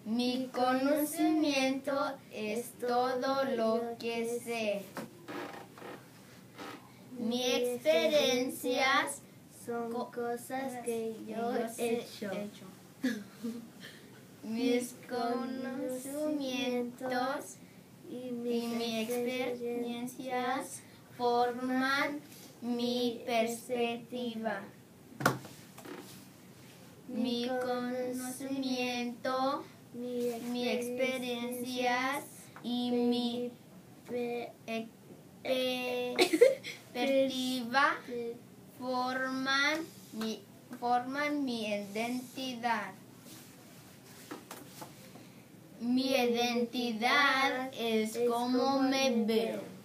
Mi conocimiento es todo lo que sé. Mis experiencias son cosas que yo he hecho. Mis conocimientos y mis experiencias forman mi perspectiva. Mi conocimiento, mis experiencias y mi perspectiva forman mi identidad. Mi identidad es como me veo.